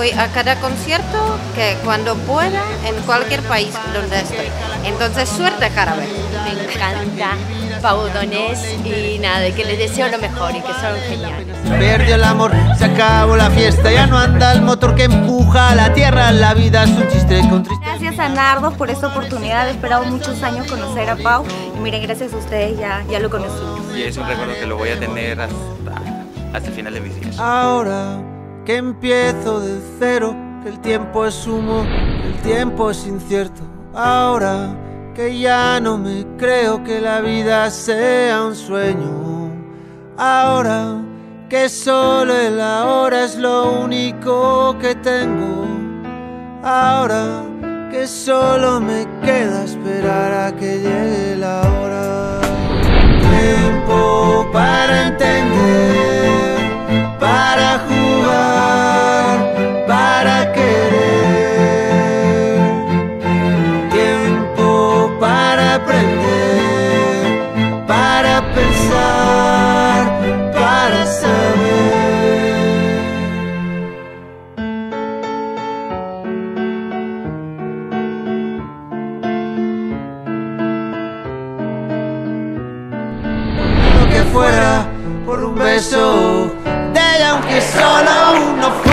voy a cada concierto que cuando pueda en cualquier país donde estoy. Entonces, suerte, Jarabe. Me encanta Pau Donés y nada, que les deseo lo mejor y que son geniales. Perdió el amor, se acabó la fiesta, ya no anda el motor que empuja a la tierra, la vida es un chiste con tristeza. Gracias a Nardo por esta oportunidad, he esperado muchos años conocer a Pau y miren, gracias a ustedes ya lo conocimos. Y es un recuerdo que lo voy a tener hasta el final de mis días. Ahora que empiezo de cero, que el tiempo es humo, que el tiempo es incierto. Ahora que ya no me creo que la vida sea un sueño. Ahora que solo el ahora es lo único que tengo. Ahora que solo me queda esperar a que llegue la hora. Tiempo para entender, para jugar, para querer. Tiempo para aprender, para pensar, para saber. Lo que fuera por un beso de ella, aunque solo uno fuera.